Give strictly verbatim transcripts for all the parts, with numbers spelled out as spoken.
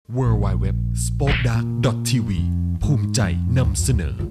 ดับเบิลยู ดับเบิลยู ดับเบิลยู ดอท สป็อคดัก ดอท ที วี ภูมิใจนำเสนอ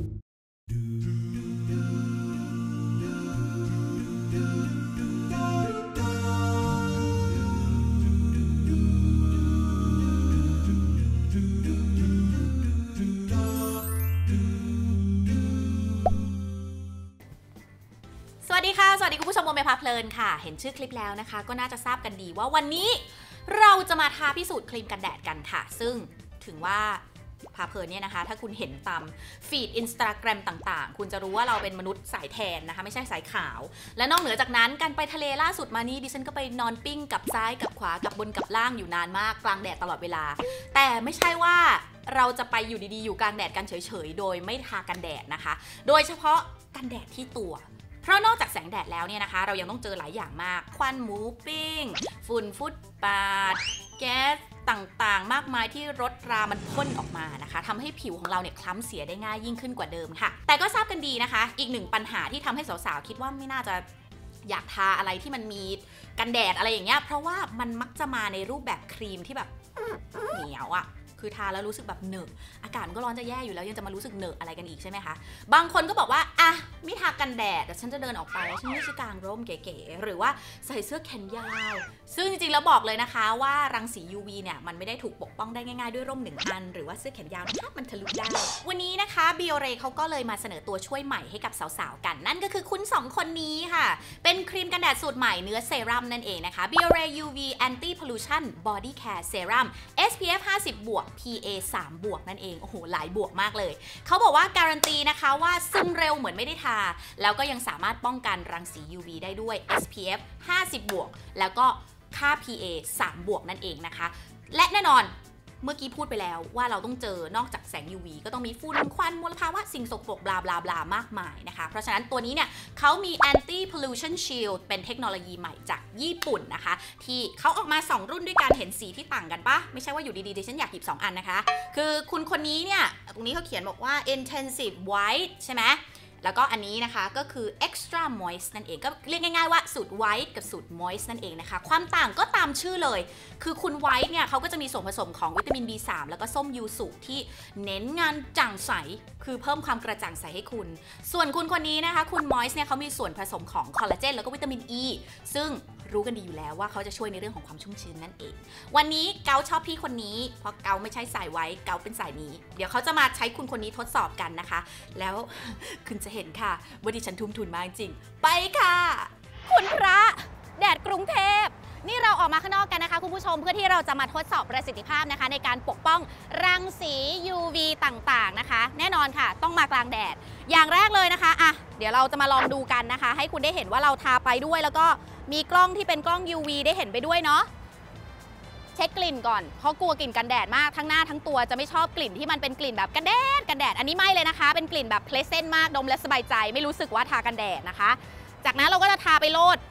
สวัสดีค่ะสวัสดีคุณผู้ชมโมเมพาเพลินค่ะเห็นชื่อคลิปแล้วนะคะก็น่าจะทราบกันดีว่าวันนี้เราจะมาทาพิสูจน์ครีมกันแดดกันค่ะซึ่งถึงว่าพาเพลินเนี่ยนะคะถ้าคุณเห็นตามฟีด Instagram ต่างๆคุณจะรู้ว่าเราเป็นมนุษย์สายแทนนะคะไม่ใช่สายขาวและนอกเหนือจากนั้นการไปทะเลล่าสุดมานี้ดิฉันก็ไปนอนปิ้งกับซ้ายกับขวากับบนกับล่างอยู่นานมากกลางแดดตลอดเวลาแต่ไม่ใช่ว่าเราจะไปอยู่ดีๆอยู่กลางแดดกันเฉยๆโดยไม่ทากันแดดนะคะโดยเฉพาะกันแดดที่ตัวเพราะนอกจากแสงแดดแล้วเนี่ยนะคะเรายังต้องเจอหลายอย่างมากควันหมูปิ้งฝุ่นฟุตบาทแก๊สต่างๆมากมายที่รถรามันพ่นออกมานะคะทำให้ผิวของเราเนี่ยคล้ำเสียได้ง่ายยิ่งขึ้นกว่าเดิมค่ะแต่ก็ทราบกันดีนะคะอีกหนึ่งปัญหาที่ทำให้สาวๆคิดว่าไม่น่าจะอยากทาอะไรที่มันมีกันแดดอะไรอย่างเงี้ยเพราะว่ามันมักจะมาในรูปแบบครีมที่แบบเหนียวอะคือทาแล้วรู้สึกแบบเหนอะอากาศก็ร้อนจะแย่อยู่แล้วยังจะมารู้สึกเหนอะอะไรกันอีกใช่ไหมคะบางคนก็บอกว่าอ่ะไม่ทากันแดดแต่ฉันจะเดินออกไปฉันไม่ใช่กางร่มเก๋ๆหรือว่าใส่เสื้อแขนยาวซึ่งจริงๆแล้วบอกเลยนะคะว่ารังสี ยู วี เนี่ยมันไม่ได้ถูกปกป้องได้ง่ายๆด้วยร่มหนึ่งอันหรือว่าเสื้อแขนยาวนะคะมันทะลุได้วันนี้นะคะ Biore เขาก็เลยมาเสนอตัวช่วยใหม่ให้กับสาวๆกันนั่นก็คือคุณสองคนนี้ค่ะเป็นครีมกันแดดสูตรใหม่เนื้อเซรั่มนั่นเองนะคะ Biore ยู วี Anti Pollution Body Care Serum เอส พี เอฟ ห้าสิบ บวก พี เอ สาม บวกนั่นเองโอ้โหหลายบวกมากเลยเขาบอกว่าการันตีนะคะว่าซึมเร็วเหมือนไม่ได้ทาแล้วก็ยังสามารถป้องกันรังสี ยู วี ได้ด้วย เอส พี เอฟ ห้าสิบ บวกแล้วก็ค่า พี เอ สาม บวกนั่นเองนะคะและแน่นอนเมื่อกี้พูดไปแล้วว่าเราต้องเจอนอกจากแสง ยู วี ก็ต้องมีฝุ่นควันมลภาวะสิ่งสกปรกบลาบลาบลามากมายนะคะเพราะฉะนั้นตัวนี้เนี่ยเขามี Anti Pollution Shield เป็นเทคโนโลยีใหม่จากญี่ปุ่นนะคะที่เขาออกมาสองรุ่นด้วยกันเห็นสีที่ต่างกันปะไม่ใช่ว่าอยู่ดีๆดิฉันอยากหยิบสองอันนะคะคือคุณคนนี้เนี่ยตรงนี้เขาเขียนบอกว่า Intensive White ใช่ไหมแล้วก็อันนี้นะคะก็คือ extra moist นั่นเองก็เรียกง่ายๆว่าสูตร white กับสูตร moist นั่นเองนะคะความต่างก็ตามชื่อเลยคือคุณ white เนี่ยเขาก็จะมีส่วนผสมของวิตามิน บี สาม แล้วก็ส้มยูสุที่เน้นงานจ่างใสคือเพิ่มความกระจ่างใสให้คุณส่วนคุณคนนี้นะคะคุณ moist เนี่ยเขามีส่วนผสมของคอลลาเจนแล้วก็วิตามิน E ซึ่งรู้กันดีอยู่แล้วว่าเขาจะช่วยในเรื่องของความชุ่มชื้นนั่นเองวันนี้เกาชอบพี่คนนี้เพราะเกาไม่ใช่สายไว้เกาเป็นสายนี้เดี๋ยวเขาจะมาใช้คุณคนนี้ทดสอบกันนะคะแล้วคุณจะเห็นค่ะว่าดิฉันทุ่มทุนมากจริงไปค่ะคุณพระแดดกรุงเทพนี่เราออกมาข้างนอกกันนะคะคุณผู้ชมเพื่อที่เราจะมาทดสอบประสิทธิภาพนะคะในการปกป้องรังสี ยู วี ต่างๆนะคะแน่นอนค่ะต้องมากลางแดดอย่างแรกเลยนะคะอ่ะเดี๋ยวเราจะมาลองดูกันนะคะให้คุณได้เห็นว่าเราทาไปด้วยแล้วก็มีกล้องที่เป็นกล้อง ยู วี ได้เห็นไปด้วยเนาะเช็คกลิ่นก่อนเพราะกลัวกลิ่นกันแดดมากทั้งหน้าทั้งตัวจะไม่ชอบกลิ่นที่มันเป็นกลิ่นแบบกันแดดกันแดดอันนี้ไม่เลยนะคะเป็นกลิ่นแบบเพลสเซนต์มากดมและสบายใจไม่รู้สึกว่าทากันแดดนะคะจากนั้นเราก็จะทาไปโลด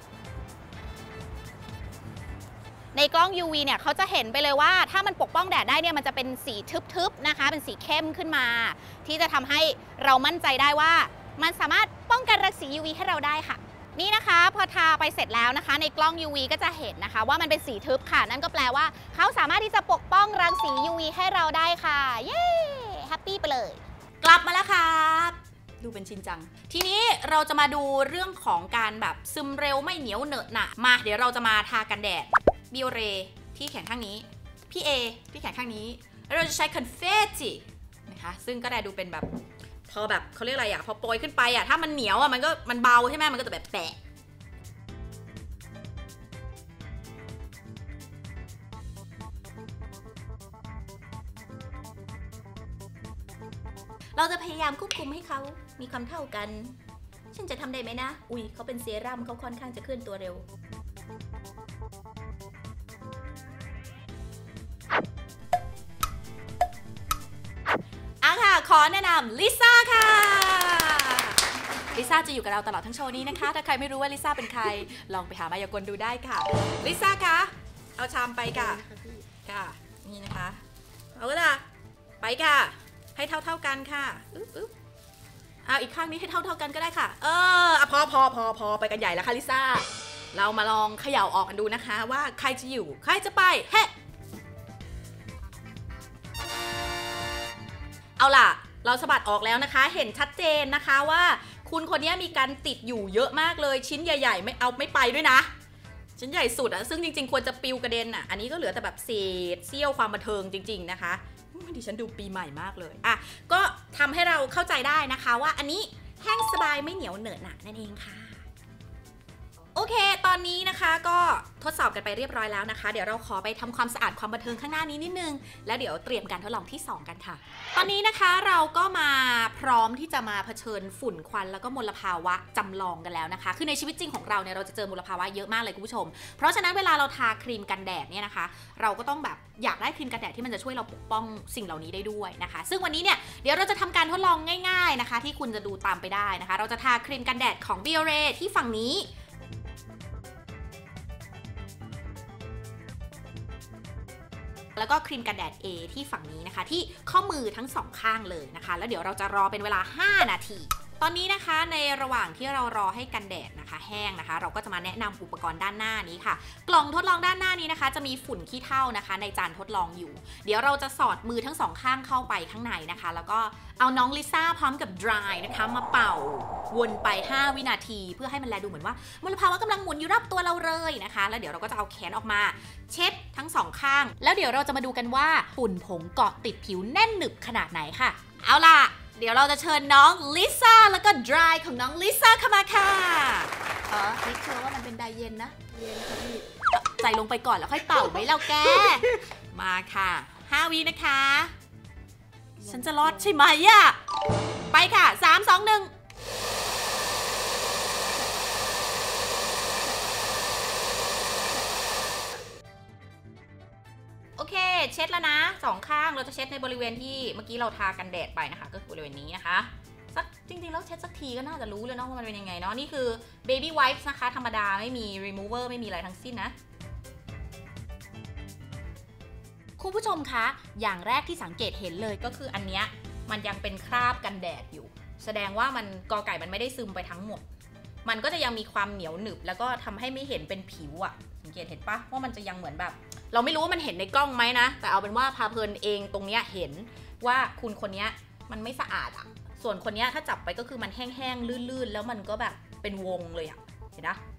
ในกล้อง ยู วี เนี่ยเขาจะเห็นไปเลยว่าถ้ามันปกป้องแดดได้เนี่ยมันจะเป็นสีทึบๆนะคะเป็นสีเข้มขึ้นมาที่จะทำให้เรามั่นใจได้ว่ามันสามารถป้องกันรังสี ยู วี ให้เราได้ค่ะนี่นะคะพอทาไปเสร็จแล้วนะคะในกล้อง ยู วี ก็จะเห็นนะคะว่ามันเป็นสีทึบค่ะนั่นก็แปลว่าเขาสามารถที่จะปกป้องรังสี ยู วี ให้เราได้ค่ะเย้แฮปปี้ไปเลยกลับมาแล้วครับดูเป็นชินจังทีนี้เราจะมาดูเรื่องของการแบบซึมเร็วไม่เหนียวเหนอะหนะมาเดี๋ยวเราจะมาทากันแดดบิโอเรที่แขนข้างนี้พี่เอที่แขนข้างนี้เราจะใช้คอนเฟตตินะคะซึ่งก็ได้ดูเป็นแบบพอแบบเขาเรียกอะไรอ่ะพอโปรยขึ้นไปอ่ะถ้ามันเหนียวอ่ะมันก็มันเบาใช่ไหมมันก็จะแบบแปะเราจะพยายามควบคุมให้เขามีความเท่ากันฉันจะทำได้ไหมนะอุ้ยเขาเป็นเซรั่มเขาค่อนข้างจะเคลื่อนตัวเร็วขอแนะนำลิซ่าค่ะลิซ่าจะอยู่กับเราตลอดทั้งโชว์นี้นะคะถ้าใครไม่รู้ว่าลิซ่าเป็นใครลองไปหามายากลดูได้ค่ะลิซ่าคะเอาชามไปค่ะค่ะนี่นะคะเอาละไปค่ะให้เท่าเท่ากันค่ะอึ๊บอึ๊บเอาอีกข้างนี้ให้เท่าเท่ากันก็ได้ค่ะเออพอพอพอพอไปกันใหญ่แล้วค่ะลิซ่าเรามาลองเขย่าออกกันดูนะคะว่าใครจะอยู่ใครจะไปเฮ้เอาล่ะเราสะบัดออกแล้วนะคะเห็นชัดเจนนะคะว่าคุณคนนี้มีการติดอยู่เยอะมากเลยชิ้นใหญ่ๆไม่เอาไม่ไปด้วยนะชิ้นใหญ่สุดอะซึ่งจริงๆควรจะปิวกระเด็นอะอันนี้ก็เหลือแต่แบบเศษเสี้ยวความบันเทิงจริงๆนะคะดิฉันดูปีใหม่มากเลยอ่ะก็ทำให้เราเข้าใจได้นะคะว่าอันนี้แห้งสบายไม่เหนียวเหนอะหนะนั่นเองค่ะโอเคตอนนี้นะคะก็ทดสอบกันไปเรียบร้อยแล้วนะคะเดี๋ยวเราขอไปทำความสะอาดความบันเทิงข้างหน้านี้นิดนึงแล้วเดี๋ยวเตรียมการทดลองที่สองกันค่ะตอนนี้นะคะเราก็มาพร้อมที่จะมาเผชิญฝุ่นควันแล้วก็มลภาวะจำลองกันแล้วนะคะคือในชีวิตจริงของเราเนี่ยเราจะเจอมลภาวะเยอะมากเลยคุณผู้ชมเพราะฉะนั้นเวลาเราทาครีมกันแดดเนี่ยนะคะเราก็ต้องแบบอยากได้ครีมกันแดดที่มันจะช่วยเราปกป้องสิ่งเหล่านี้ได้ด้วยนะคะซึ่งวันนี้เนี่ยเดี๋ยวเราจะทำการทดลองง่ายๆนะคะที่คุณจะดูตามไปได้นะคะเราจะทาครีมกันแดดของ Biore ที่ฝั่งนี้แล้วก็ครีมกันแดด A ที่ฝั่งนี้นะคะที่ข้อมือทั้งสองข้างเลยนะคะแล้วเดี๋ยวเราจะรอเป็นเวลาห้านาทีตอนนี้นะคะในระหว่างที่เรารอให้กันแดดนะคะแห้งนะคะเราก็จะมาแนะนำอุปกรณ์ด้านหน้านี้ค่ะกล่องทดลองด้านหน้านี้นะคะจะมีฝุ่นขี้เถ้านะคะในจานทดลองอยู่เดี๋ยวเราจะสอดมือทั้งสองข้างเข้าไปข้างในนะคะแล้วก็เอาน้องลิซ่าพร้อมกับ dry นะคะมาเป่าวนไปห้าวินาทีเพื่อให้มันแลดูเหมือนว่ามลภาวะกำลังหมุนอยู่รอบตัวเราเลยนะคะแล้วเดี๋ยวเราก็จะเอาแขนออกมาเช็ดทั้งสองข้างแล้วเดี๋ยวเราจะมาดูกันว่าฝุ่นผงเกาะติดผิวแน่นหนึบขนาดไหนค่ะเอาล่ะเดี๋ยวเราจะเชิญน้องลิซ่าแล้วก็ dry ของน้องลิซ่าเข้ามาค่ะเออไม่เชื่อว่ามันเป็นไดเย็นนะเย็นค่ะพี่ใส่ลงไปก่อนแล้วค่อยเป่าไหมเราแกมาค่ะห้าวินะคะฉันจะรอดใช่ไหมอะไปค่ะสาม สอง หนึ่งโอเคเช็ดแล้วนะสองข้างเราจะเช็ดในบริเวณที่เมื่อกี้เราทากันแดดไปนะคะก็คือบริเวณนี้นะคะสักจริงๆแล้วเช็ดสักทีก็น่าจะรู้เลยเนาะว่ามันเป็นยังไงเนาะนี่คือ baby wipes นะคะธรรมดาไม่มี remover ไม่มีอะไรทั้งสิ้นนะคุณผู้ชมคะอย่างแรกที่สังเกตเห็นเลยก็คืออันเนี้ยมันยังเป็นคราบกันแดดอยู่แสดงว่ามันกอไก่มันไม่ได้ซึมไปทั้งหมดมันก็จะยังมีความเหนียวหนึบแล้วก็ทำให้ไม่เห็นเป็นผิวอะสังเกตเห็นปะว่ามันจะยังเหมือนแบบเราไม่รู้ว่ามันเห็นในกล้องไหมนะแต่เอาเป็นว่าพาเพลินเองตรงเนี้ยเห็นว่าคุณคนนี้มันไม่สะอาดอะส่วนคนนี้ถ้าจับไปก็คือมันแห้งๆลื่นๆแล้วมันก็แบบเป็นวงเลยอะเห็นนะ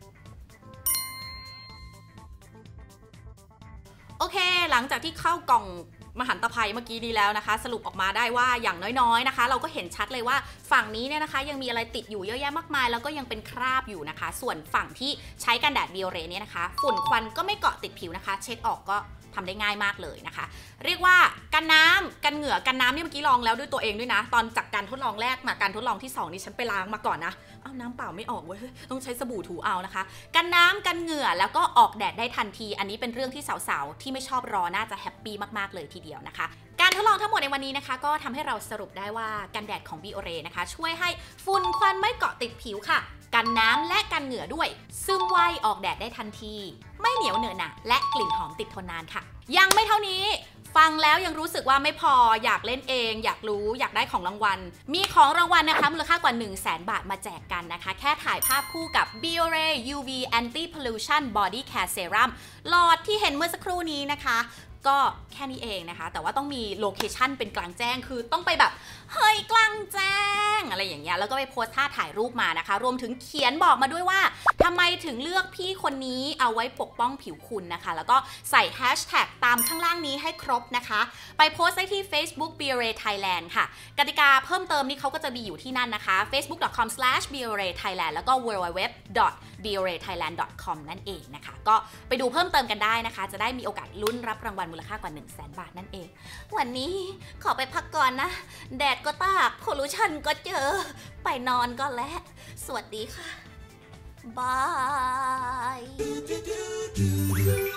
โอเคหลังจากที่เข้ากล่องมหันตภัยเมื่อกี้นี้แล้วนะคะสรุปออกมาได้ว่าอย่างน้อยๆนะคะเราก็เห็นชัดเลยว่าฝั่งนี้เนี่ยนะคะยังมีอะไรติดอยู่เยอะแยะมากมายแล้วก็ยังเป็นคราบอยู่นะคะส่วนฝั่งที่ใช้กันแดด Biore เนี่ยนะคะฝุ่นควันก็ไม่เกาะติดผิวนะคะเช็ดออกก็ทำได้ง่ายมากเลยนะคะเรียกว่ากันน้ำกันเหงื่อกันน้ำนี่เมื่อกี้ลองแล้วด้วยตัวเองด้วยนะตอนจากการทดลองแรกมาการทดลองที่สองนี่ฉันไปล้างมาก่อนนะเอาน้ำเปล่าไม่ออกเว้ยต้องใช้สบู่ถูเอานะคะกันน้ำกันเหงื่อแล้วก็ออกแดดได้ทันทีอันนี้เป็นเรื่องที่สาวๆที่ไม่ชอบรอน่าจะแฮปปี้มากๆเลยทีเดียวนะคะการทดลองทั้งหมดในวันนี้นะคะก็ทำให้เราสรุปได้ว่ากันแดดของ Biore นะคะช่วยให้ฝุ่นควันไม่เกาะติดผิวค่ะกันน้ำและกันเหงื่อด้วยซึมไวออกแดดได้ทันทีไม่เหนียวเหนอะหนะและกลิ่นหอมติดทนนานค่ะยังไม่เท่านี้ฟังแล้วยังรู้สึกว่าไม่พออยากเล่นเองอยากรู้อยากได้ของรางวัลมีของรางวัลนะคะมูลค่ากว่า หนึ่งแสน บาทมาแจกกันนะคะแค่ถ่ายภาพคู่กับ Biore ยู วี Anti Pollution Body Care Serum หลอดที่เห็นเมื่อสักครู่นี้นะคะก็แค่นี้เองนะคะแต่ว่าต้องมีโลเคชั่นเป็นกลางแจ้งคือต้องไปแบบเฮ้ยกลางแจ้งอะไรอย่างเงี้ยแล้วก็ไปโพสท่าถ่ายรูปมานะคะรวมถึงเขียนบอกมาด้วยว่าทำไมถึงเลือกพี่คนนี้เอาไว้ปกป้องผิวคุณนะคะแล้วก็ใส่แฮชแท็กตามข้างล่างนี้ให้ครบนะคะไปโพสได้ที่ Facebook Biore Thailand ค่ะกติกาเพิ่มเติมนี่เขาก็จะมีอยู่ที่นั่นนะคะ เฟซบุ๊ก ดอท คอม สแลช บิโอเร ไทยแลนด์ แล้วก็ ดับเบิลยู ดับเบิลยู ดับเบิลยู ดอท บิโอเร ไทยแลนด์ ดอท คอม นั่นเองนะคะก็ไปดูเพิ่มเติมกันได้นะคะจะได้มีโอกาสลุ้นรับรางวัลมูลค่ากว่า หนึ่งแสน บาทนั่นเองวันนี้ขอไปพักก่อนนะแดดก็ตากโพลูชันก็เจอไปนอนก็แล้วสวัสดีค่ะบาย